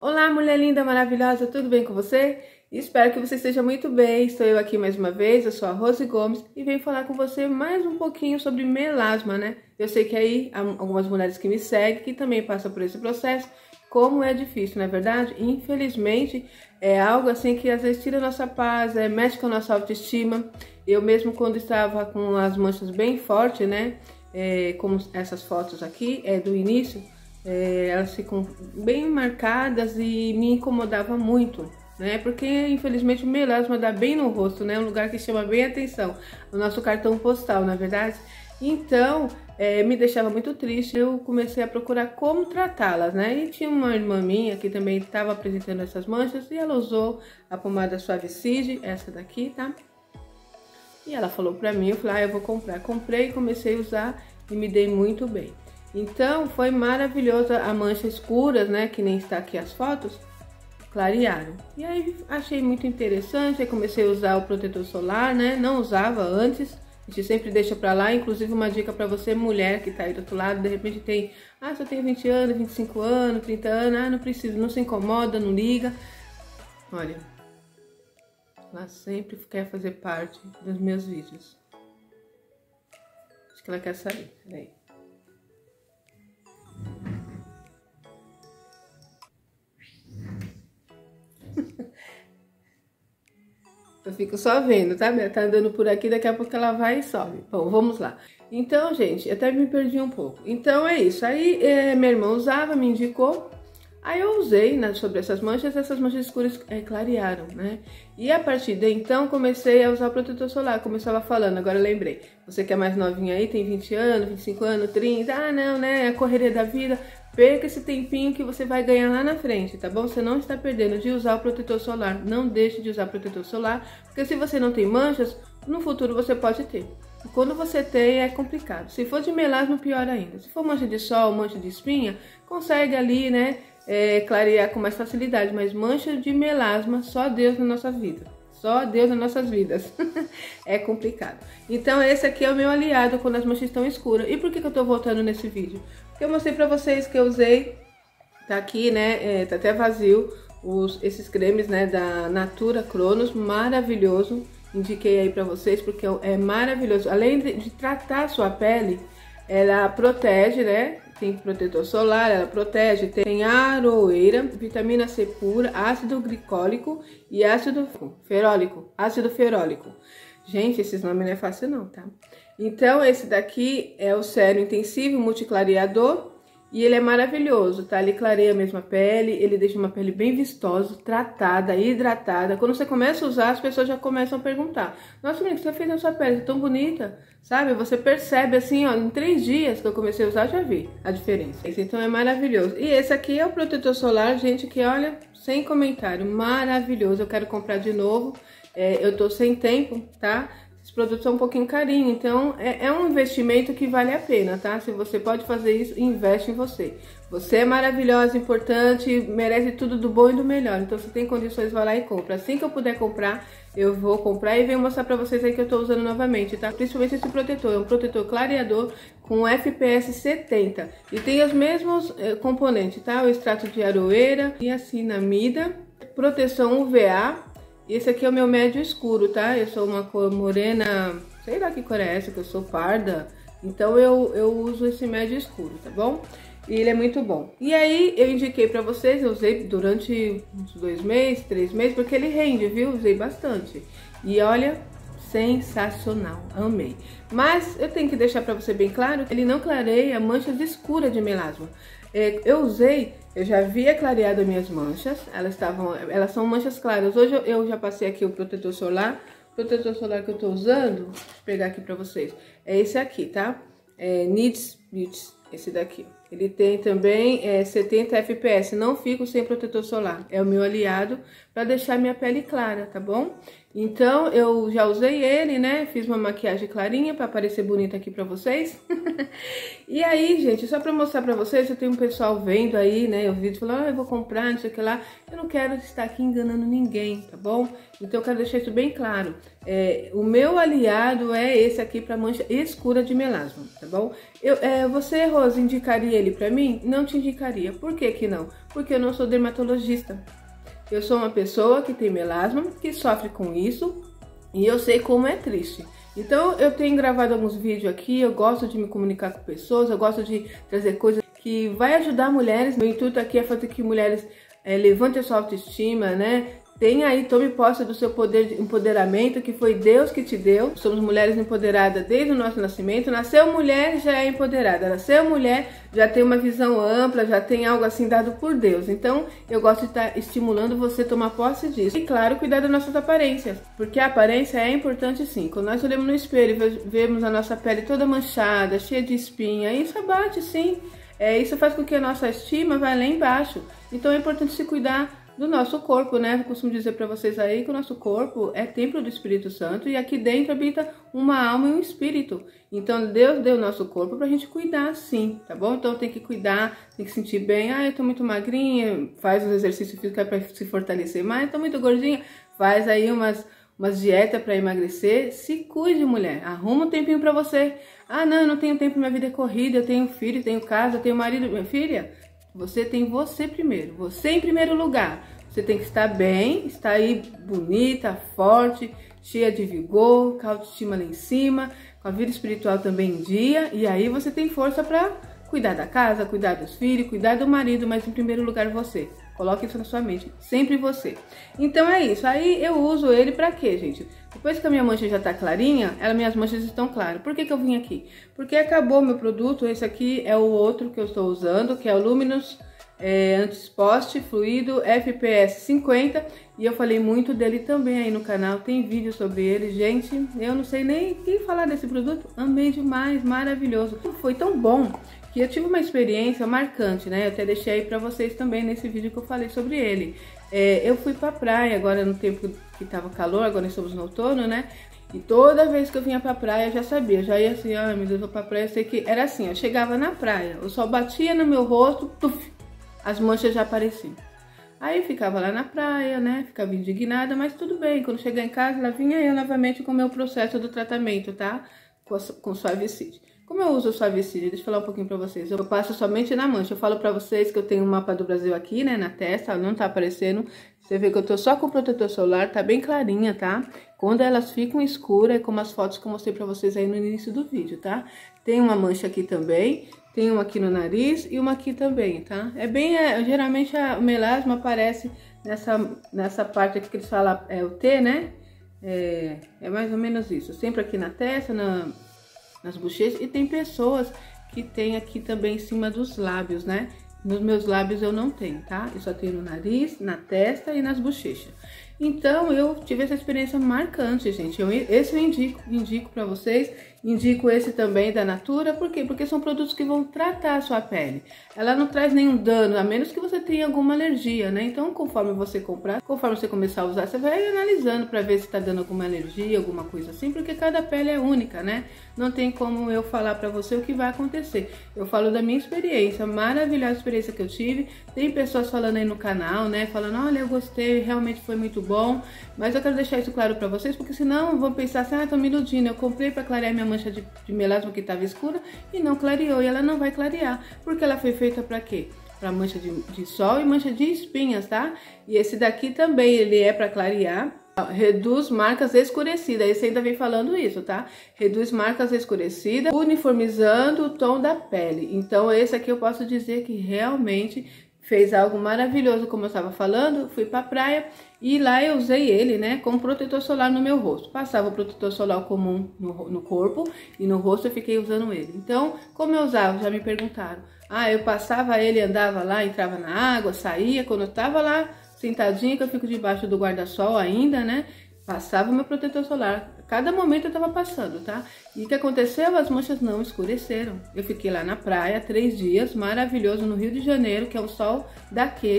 Olá, mulher linda, maravilhosa, tudo bem com você? Espero que você esteja muito bem. Estou eu aqui mais uma vez, eu sou a Rose Gomes e venho falar com você mais um pouquinho sobre melasma, né? Eu sei que aí há algumas mulheres que me seguem que também passam por esse processo. Como é difícil, não é verdade? Infelizmente, é algo assim que às vezes tira a nossa paz, mexe com a nossa autoestima. Eu mesmo quando estava com as manchas bem fortes, né? Como essas fotos aqui, do início, elas ficam bem marcadas e me incomodava muito, né? Porque infelizmente o melasma dá bem no rosto, né? Um lugar que chama bem a atenção, o nosso cartão postal, na verdade. Então, me deixava muito triste. Eu comecei a procurar como tratá-las, né? E tinha uma irmã minha que também estava apresentando essas manchas e ela usou a pomada Suavicide, essa daqui, tá? E ela falou pra mim, eu falei, eu vou comprar. Comprei, comecei a usar e me dei muito bem. Então, foi maravilhosa a mancha escuras, né? Que nem está aqui as fotos, clarearam. E aí, achei muito interessante, aí comecei a usar o protetor solar, né? Não usava antes. A gente sempre deixa pra lá, inclusive uma dica pra você, mulher que tá aí do outro lado, de repente tem, só tenho 20 anos, 25 anos, 30 anos, não precisa, não se incomoda, não liga. Olha, ela sempre quer fazer parte dos meus vídeos. Acho que ela quer sair, peraí. Eu fico só vendo, tá? Tá andando por aqui, daqui a pouco ela vai e sobe. Bom, vamos lá. Então, gente, até me perdi um pouco. Então, é isso. Aí, minha irmã usava, me indicou. Aí eu usei, né, sobre essas manchas escuras clarearam, né? E a partir de então, comecei a usar o protetor solar, como eu estava falando, agora eu lembrei. Você que é mais novinha aí, tem 20 anos, 25 anos, 30, não, né? A correria da vida. Perca esse tempinho que você vai ganhar lá na frente, tá bom? Você não está perdendo de usar o protetor solar. Não deixe de usar protetor solar, porque se você não tem manchas, no futuro você pode ter. E quando você tem, é complicado. Se for de melasma, pior ainda. Se for mancha de sol, mancha de espinha, consegue ali, né, clarear com mais facilidade. Mas mancha de melasma, só Deus na nossa vida. Só Deus nas nossas vidas. É complicado. Então esse aqui é o meu aliado quando as manchas estão escuras. E por que eu tô voltando nesse vídeo? Porque eu mostrei pra vocês que eu usei, tá aqui, né, tá até vazio, esses cremes, né, da Natura Cronos, maravilhoso. Indiquei aí pra vocês porque é maravilhoso. Além de tratar a sua pele, ela protege, né? Tem protetor solar, ela protege, tem aroeira, vitamina C pura, ácido glicólico e ácido ferólico. Ácido ferólico. Gente, esses nomes não é fácil não, tá? Então, esse daqui é o sérum intensivo multiclareador e ele é maravilhoso, tá? Ele clareia mesmo a pele, ele deixa uma pele bem vistosa, tratada, hidratada. Quando você começa a usar, as pessoas já começam a perguntar: nossa, menina, o que você fez na sua pele? Tão bonita, sabe? Você percebe assim, ó, em 3 dias que eu comecei a usar, já vi a diferença. Então é maravilhoso. E esse aqui é o protetor solar, gente, que olha, sem comentário, maravilhoso. Eu quero comprar de novo, eu tô sem tempo, tá? Os produtos são um pouquinho carinho, então é um investimento que vale a pena, tá? Se você pode fazer isso, investe em você. Você é maravilhosa, importante, merece tudo do bom e do melhor. Então, se tem condições, vai lá e compra. Assim que eu puder comprar, eu vou comprar e venho mostrar pra vocês aí que eu tô usando novamente, tá? Principalmente esse protetor, é um protetor clareador com FPS 70. E tem os mesmos componentes, tá? O extrato de aroeira e a cinamida, proteção UVA. Esse aqui é o meu médio escuro, tá? Eu sou uma cor morena, sei lá que cor é essa, que eu sou parda. Então eu uso esse médio escuro, tá bom? E ele é muito bom. E aí eu indiquei pra vocês, eu usei durante uns 2 meses, 3 meses, porque ele rende, viu? Usei bastante. E olha, sensacional, amei. Mas eu tenho que deixar pra você bem claro que ele não clareia manchas escuras de melasma. Eu usei, eu já havia clareado as minhas manchas, elas são manchas claras. Hoje eu já passei aqui o protetor solar. O protetor solar que eu tô usando, deixa eu pegar aqui pra vocês, é esse aqui, tá? Needs Beauty, esse daqui. Ele tem também 70 FPS, não fico sem protetor solar. É o meu aliado para deixar minha pele clara, tá bom? Então eu já usei ele, né? Fiz uma maquiagem clarinha para aparecer bonita aqui para vocês. E aí, gente, só para mostrar para vocês, eu tenho um pessoal vendo aí, né, o vídeo falando, eu vou comprar, não sei o que lá. Eu não quero estar aqui enganando ninguém, tá bom? Então eu quero deixar isso bem claro. O meu aliado é esse aqui para mancha escura de melasma, tá bom? Você, Rose, indicaria ele para mim? Não te indicaria. Por que que não? Porque eu não sou dermatologista. Eu sou uma pessoa que tem melasma, que sofre com isso, e eu sei como é triste. Então eu tenho gravado alguns vídeos aqui, eu gosto de me comunicar com pessoas, eu gosto de trazer coisas que vai ajudar mulheres. Meu intuito aqui é fazer que mulheres levantem a sua autoestima, né? Tenha aí, tome posse do seu poder de empoderamento, que foi Deus que te deu. Somos mulheres empoderadas desde o nosso nascimento. Nasceu mulher, já é empoderada. Nasceu mulher, já tem uma visão ampla, já tem algo assim dado por Deus. Então, eu gosto de estar estimulando você a tomar posse disso. E, claro, cuidar das nossas aparências. Porque a aparência é importante, sim. Quando nós olhamos no espelho e vemos a nossa pele toda manchada, cheia de espinha, isso abate, sim. Isso faz com que a nossa estima vá lá embaixo. Então, é importante se cuidar do nosso corpo, né? Eu costumo dizer para vocês aí que o nosso corpo é templo do Espírito Santo e aqui dentro habita uma alma e um espírito. Então Deus deu o nosso corpo pra gente cuidar, sim, tá bom? Então tem que cuidar, tem que sentir bem. Ah, eu tô muito magrinha, faz os exercícios físicos para se fortalecer mais. Tô muito gordinha, faz aí umas dietas para emagrecer. Se cuide, mulher, arruma um tempinho para você. Ah, não, eu não tenho tempo, minha vida é corrida, eu tenho filho, tenho casa, eu tenho marido. Minha filha, você tem você primeiro, você em primeiro lugar. Você tem que estar bem, estar aí bonita, forte, cheia de vigor, com a autoestima lá em cima, com a vida espiritual também em dia. E aí você tem força para cuidar da casa, cuidar dos filhos, cuidar do marido, mas em primeiro lugar você. Coloque isso na sua mente, sempre você. Então é isso, aí eu uso ele pra quê, gente? Depois que a minha mancha já tá clarinha, minhas manchas estão claras. Por que que eu vim aqui? Porque acabou meu produto, esse aqui é o outro que eu estou usando, que é o Luminous Anti-Spot Fluido FPS 50. E eu falei muito dele também aí no canal, tem vídeo sobre ele. Gente, eu não sei nem o que falar desse produto, amei demais, maravilhoso. Foi tão bom que eu tive uma experiência marcante, né? Eu até deixei aí pra vocês também nesse vídeo que eu falei sobre ele. Eu fui pra praia agora no tempo que tava calor, agora estamos no outono, né? E toda vez que eu vinha pra praia eu já sabia, já ia assim, ai meu Deus, eu vou pra praia, eu sei que era assim, eu chegava na praia, o sol batia no meu rosto, tuf, as manchas já apareciam. Aí ficava lá na praia, né, ficava indignada, mas tudo bem, quando chegar em casa, lá vinha eu novamente com o meu processo do tratamento, tá? Com Suavicide. Como eu uso o Suavicide? Deixa eu falar um pouquinho pra vocês. Eu passo somente na mancha. Eu falo pra vocês que eu tenho um mapa do Brasil aqui, né, na testa, não tá aparecendo. Você vê que eu tô só com protetor solar, tá bem clarinha, tá? Quando elas ficam escuras, é como as fotos que eu mostrei pra vocês aí no início do vídeo, tá? Tem uma mancha aqui também, tem uma aqui no nariz e uma aqui também, tá? Geralmente o melasma aparece nessa parte aqui que eles falam, o T, né? É mais ou menos isso, sempre aqui na testa, nas bochechas, e tem pessoas que tem aqui também em cima dos lábios, né? Nos meus lábios eu não tenho, tá? Eu só tenho no nariz, na testa e nas bochechas. Então eu tive essa experiência marcante, gente. Esse eu indico pra vocês. Indico esse também da Natura. Por quê? Porque são produtos que vão tratar a sua pele. Ela não traz nenhum dano, a menos que você tenha alguma alergia, né? Então, conforme você comprar, conforme você começar a usar, você vai analisando pra ver se tá dando alguma alergia, alguma coisa assim, porque cada pele é única, né? Não tem como eu falar pra você o que vai acontecer. Eu falo da minha experiência, maravilhosa experiência que eu tive. Tem pessoas falando aí no canal, né? Falando, olha, eu gostei, realmente foi muito bom. Mas eu quero deixar isso claro pra vocês, porque senão vão pensar assim, tô me iludindo. Eu comprei pra clarear minha mancha de melasma que estava escura e não clareou, e ela não vai clarear, porque ela foi feita para quê? Para mancha de sol e mancha de espinhas, tá? E esse daqui também, ele é para clarear, reduz marcas escurecidas, esse ainda vem falando isso, tá? Reduz marcas escurecidas, uniformizando o tom da pele. Então esse aqui eu posso dizer que realmente fez algo maravilhoso, como eu estava falando. Fui pra praia e lá eu usei ele, né, como protetor solar no meu rosto. Passava o protetor solar comum no corpo e no rosto eu fiquei usando ele. Então, como eu usava? Já me perguntaram. Ah, eu passava ele, andava lá, entrava na água, saía. Quando eu tava lá sentadinha, que eu fico debaixo do guarda-sol ainda, né, passava o meu protetor solar. Cada momento eu tava passando, tá? E o que aconteceu? As manchas não escureceram. Eu fiquei lá na praia 3 dias, maravilhoso, no Rio de Janeiro, que é um sol daqueles.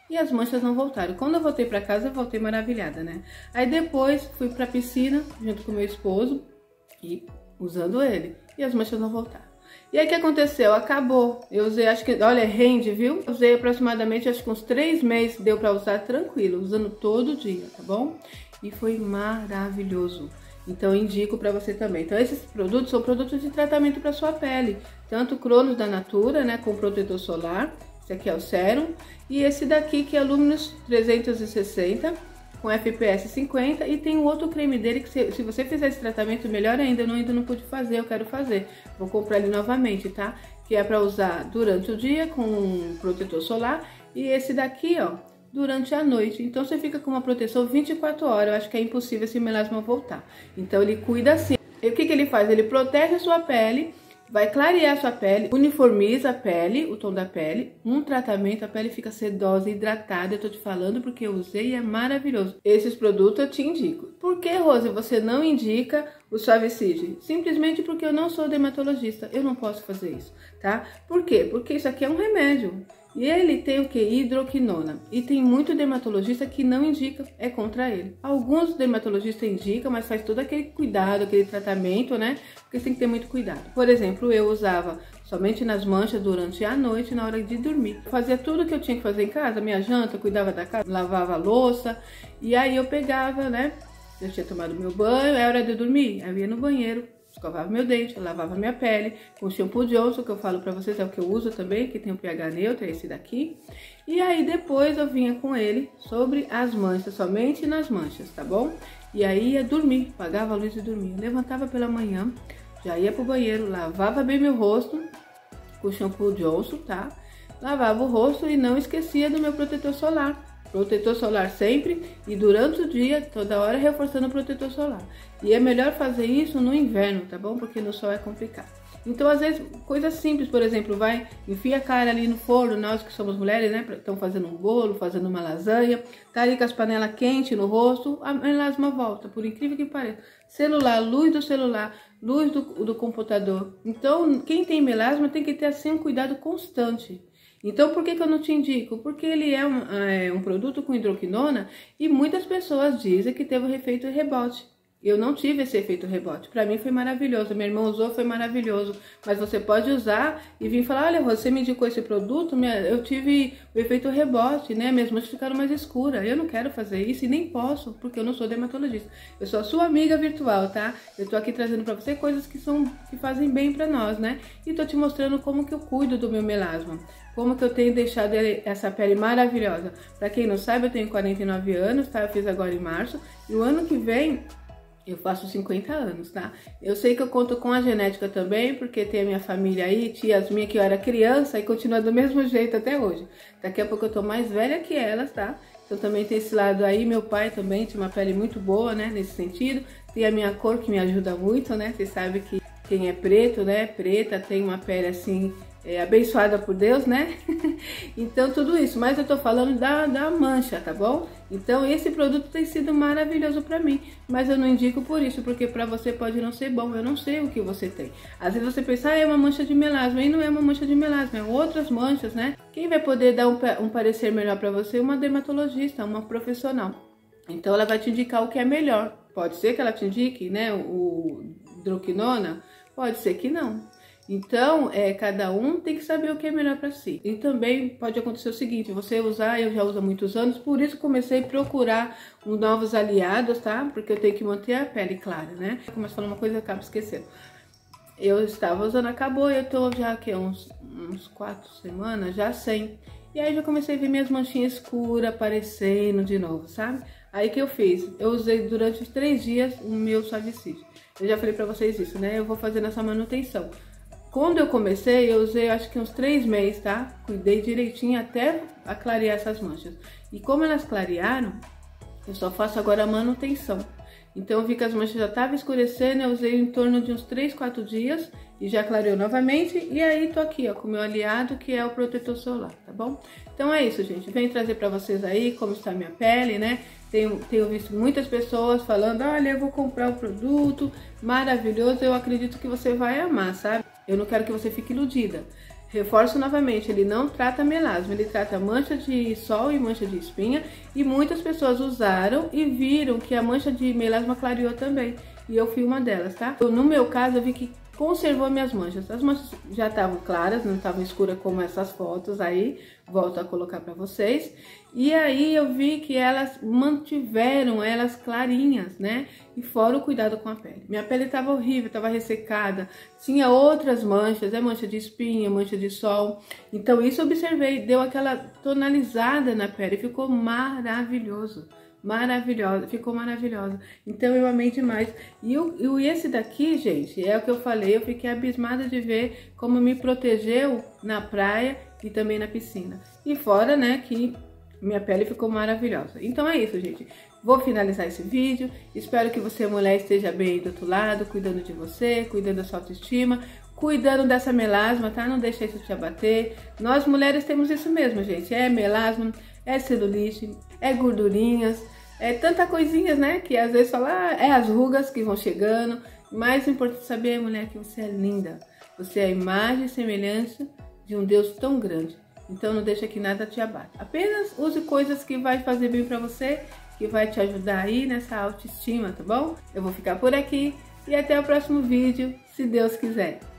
e as manchas não voltaram. Quando eu voltei pra casa, eu voltei maravilhada, né? Aí depois fui pra piscina junto com meu esposo e usando ele, e as manchas não voltaram. E aí o que aconteceu? Acabou. Eu usei, acho que, olha, rende, viu? Usei aproximadamente, acho que uns 3 meses, deu pra usar tranquilo, usando todo dia, tá bom? E foi maravilhoso. Então indico pra você também. Então esses produtos são produtos de tratamento pra sua pele. Tanto o Cronos da Natura, né, com protetor solar. Esse aqui é o Sérum. E esse daqui que é Luminous 360, com FPS 50. E tem um outro creme dele que se você fizer esse tratamento, melhor ainda. Eu ainda não pude fazer, eu quero fazer. Vou comprar ele novamente, tá? Que é pra usar durante o dia com protetor solar. E esse daqui, ó, durante a noite. Então você fica com uma proteção 24 horas. Eu acho que é impossível esse melasma voltar. Então ele cuida assim. E o que ele faz? Ele protege a sua pele, vai clarear a sua pele, uniformiza a pele, o tom da pele. Um tratamento, a pele fica sedosa, hidratada. Eu tô te falando porque eu usei e é maravilhoso. Esses produtos eu te indico. Por que, Rose, você não indica o Suavicide? Simplesmente porque eu não sou dermatologista. Eu não posso fazer isso, tá? Por quê? Porque isso aqui é um remédio. E ele tem o que? Hidroquinona. E tem muito dermatologista que não indica, é contra ele. Alguns dermatologistas indicam, mas faz todo aquele cuidado, aquele tratamento, né? Porque tem que ter muito cuidado. Por exemplo, eu usava somente nas manchas durante a noite, na hora de dormir. Eu fazia tudo que eu tinha que fazer em casa, minha janta, cuidava da casa, lavava a louça. E aí eu pegava, né? Eu tinha tomado meu banho, é hora de dormir. Aí eu ia no banheiro, escovava meu dente, lavava minha pele com o shampoo Johnson, que eu falo pra vocês, é o que eu uso também, que tem o pH neutro, é esse daqui. E aí depois eu vinha com ele sobre as manchas, somente nas manchas, tá bom? E aí ia dormir, apagava a luz e dormia. Eu levantava pela manhã, já ia pro banheiro, lavava bem meu rosto com o shampoo Johnson, tá? Lavava o rosto e não esquecia do meu protetor solar. Protetor solar sempre e durante o dia, toda hora reforçando o protetor solar. E é melhor fazer isso no inverno, tá bom? Porque no sol é complicado. Então, às vezes, coisas simples, por exemplo, vai, enfia a cara ali no forno, nós que somos mulheres, né? Estão fazendo um bolo, fazendo uma lasanha, tá ali com as panelas quentes no rosto, a melasma volta, por incrível que pareça. Celular, luz do celular, luz do computador. Então, quem tem melasma tem que ter assim um cuidado constante. Então, por que eu não te indico? Porque ele é um produto com hidroquinona e muitas pessoas dizem que teve um efeito rebote. Eu não tive esse efeito rebote. Pra mim foi maravilhoso. Meu irmão usou, foi maravilhoso. Mas você pode usar e vir falar, olha, você me indicou esse produto, eu tive o efeito rebote, né? Minhas manchas ficaram mais escuras. Eu não quero fazer isso e nem posso, porque eu não sou dermatologista. Eu sou a sua amiga virtual, tá? Eu tô aqui trazendo pra você coisas que fazem bem pra nós, né? E tô te mostrando como que eu cuido do meu melasma. Como que eu tenho deixado essa pele maravilhosa. Pra quem não sabe, eu tenho 49 anos, tá? Eu fiz agora em março. E o ano que vem eu faço 50 anos, tá? Eu sei que eu conto com a genética também, porque tem a minha família aí, tias minhas que eu era criança e continua do mesmo jeito até hoje. Daqui a pouco eu tô mais velha que elas, tá? Então também tem esse lado aí, meu pai também tinha uma pele muito boa, né, nesse sentido. Tem a minha cor que me ajuda muito, né? Você sabe que quem é preto, né, preta, tem uma pele assim, abençoada por Deus, né? Então tudo isso, mas eu tô falando da mancha, tá bom? Então esse produto tem sido maravilhoso pra mim, mas eu não indico por isso, porque pra você pode não ser bom, eu não sei o que você tem. Às vezes você pensa, é uma mancha de melasma, e não é uma mancha de melasma, é outras manchas, né? Quem vai poder dar um parecer melhor pra você? Uma dermatologista, uma profissional. Então ela vai te indicar o que é melhor. Pode ser que ela te indique, né, o hidroquinona, pode ser que não. Então, cada um tem que saber o que é melhor para si. E também pode acontecer o seguinte, você usar, eu já uso há muitos anos, por isso comecei a procurar novos aliados, tá? Porque eu tenho que manter a pele clara, né? Eu começo a falar uma coisa e acabo esquecendo. Eu estava usando, acabou, eu tô já aqui uns 4 semanas, já sem. E aí já comecei a ver minhas manchinhas escuras aparecendo de novo, sabe? Aí que eu fiz? Eu usei durante os 3 dias o meu Suavicide. Eu já falei pra vocês isso, né? Eu vou fazendo essa manutenção. Quando eu comecei, eu usei acho que uns 3 meses, tá? Cuidei direitinho até clarear essas manchas. E como elas clarearam, eu só faço agora a manutenção. Então eu vi que as manchas já estavam escurecendo, eu usei em torno de uns 3, 4 dias e já clareou novamente. E aí tô aqui, ó, com o meu aliado, que é o protetor solar, tá bom? Então é isso, gente. Venho trazer pra vocês aí como está a minha pele, né? Tenho visto muitas pessoas falando, olha, eu vou comprar o produto, maravilhoso, eu acredito que você vai amar, sabe? Eu não quero que você fique iludida. Reforço novamente, ele não trata melasma, ele trata mancha de sol e mancha de espinha, e muitas pessoas usaram e viram que a mancha de melasma clareou também, e eu fui uma delas, tá? No meu caso, eu vi que conservou minhas manchas. As manchas já estavam claras, não estavam escuras como essas fotos aí, volto a colocar para vocês. E aí eu vi que elas mantiveram elas clarinhas, né? E fora o cuidado com a pele. Minha pele estava horrível, estava ressecada, tinha outras manchas, mancha de espinha, mancha de sol. Então isso eu observei, deu aquela tonalizada na pele, ficou maravilhoso. Maravilhosa, ficou maravilhosa. Então eu amei demais. E esse daqui, gente, é o que eu falei, eu fiquei abismada de ver como me protegeu na praia e também na piscina. E fora, né, que minha pele ficou maravilhosa. Então é isso, gente. Vou finalizar esse vídeo. Espero que você, mulher, esteja bem aí do outro lado, cuidando de você, cuidando da sua autoestima, cuidando dessa melasma, tá? Não deixe isso te abater. Nós mulheres temos isso mesmo, gente. É melasma, é celulite, é gordurinhas, é tanta coisinhas, né? Que às vezes fala, é as rugas que vão chegando. Mais importante saber, mulher, que você é linda. Você é a imagem e semelhança de um Deus tão grande. Então não deixa que nada te abate. Apenas use coisas que vai fazer bem pra você, que vai te ajudar aí nessa autoestima, tá bom? Eu vou ficar por aqui e até o próximo vídeo, se Deus quiser.